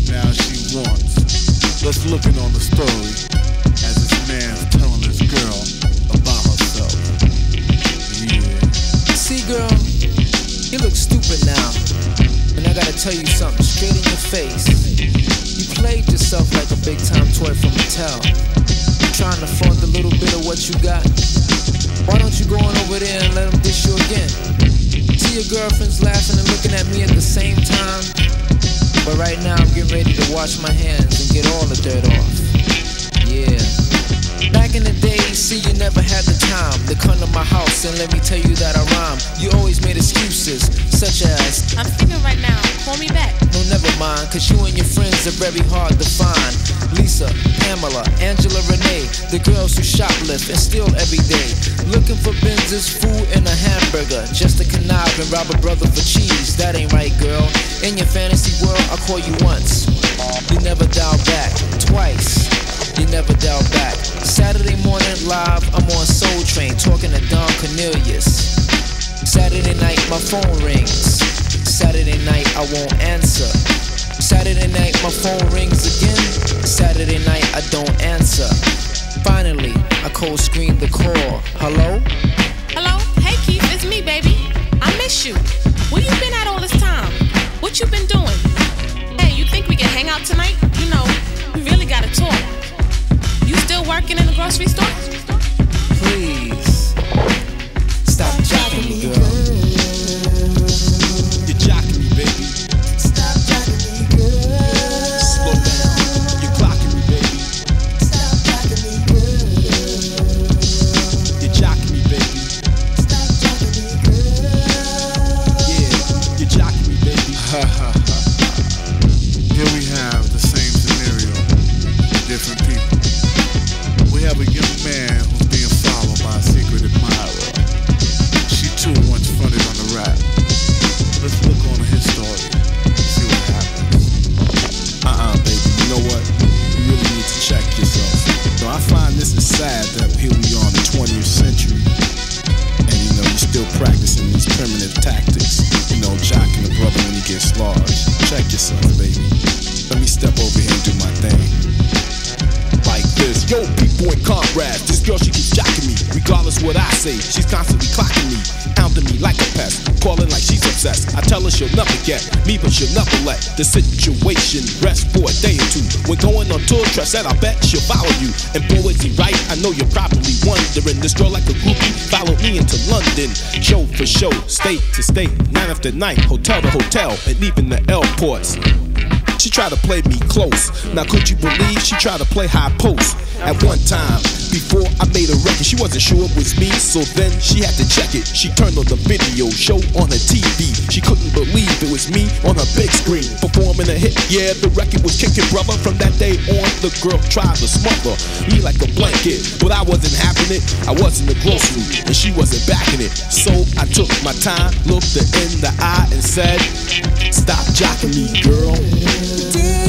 Now she wants. Let's looking on the story as this man's telling this girl about herself. Yeah. See, girl, you look stupid now. And I gotta tell you something straight in your face. You played yourself like a big time toy from Mattel. You're trying to flaunt a little bit of what you got. Why don't you go on over there and let them dish you again? See your girlfriends laughing and looking at me at the same time. But right now I'm getting ready to wash my hands and get all the dirt off. Yeah. Back in the day, see, you never had the time to come to my house and let me tell you that I rhyme. You always made excuses, such as I'm sleeping right now, call me back. no, never mind, cause you and your friends are very hard to find. Lisa, Pamela, Angela, Renee, the girls who shoplift and steal every day. Looking for Benz's food and a hamburger, just to connive and rob a brother for cheese. That ain't right, girl. In your fantasy world, I call you once. You never dial back. Twice. You never dial back. Saturday morning live, I'm on Soul Train talking to Don Cornelius. Saturday night, my phone rings. Saturday night, I won't answer. Saturday night, my phone rings again. Saturday night, I don't answer. Finally, I cold screen the call. Hello? Hello? Hey Keith, it's me, baby. I miss you. Where you been at all this time? What you been doing? Hey, you think we can hang out tonight? You know, we really gotta talk. You still working in the grocery store? Please. Stop jocking me, girl. You're jocking me, baby. Stop jocking me, girl. Slow down. You're clocking me, baby. Stop jocking me, girl. You're jocking me, baby. Stop jocking me, girl. Yeah, you're jocking me, baby. Ha ha ha. Here we have the same scenario, different people. We have a young man who's being followed by a secret admirer. She too once fronted on the rap. Let's look on his story, see what happens. Baby, you know what? You really need to check yourself. So I find this is sad that here we are in the 20th century, and you know, you're still practicing these primitive tactics. You know, jocking the brother when he gets large. Check yourself, baby. Let me step over here and do my thing. Like this. Yo, people and comrades, this girl, she keeps jocking me. Regardless what I say, she's constantly clocking me, hounding me like a pest, calling like she's obsessed. I tell her she'll never get me, but she'll never let the situation rest for a day or two. When going on tour, trust that I bet she'll follow you. And boy, is he right? I know you're probably wondering. This girl like a groupie followed me into London, show for show, state to state, night after night, hotel to hotel, and even the airports. She tried to play me close. Now could you believe she tried to play high post? At one time, before I made a record, she wasn't sure it was me, so then she had to check it. She turned on the video show on her TV. She couldn't believe it was me on her big screen, performing a hit. Yeah, the record was kicking, brother. From that day on, the girl tried to smother me like a blanket, but I wasn't having it. I was in the grocery, and she wasn't backing it. So I took my time, looked her in the eye, and said, stop jocking me, girl.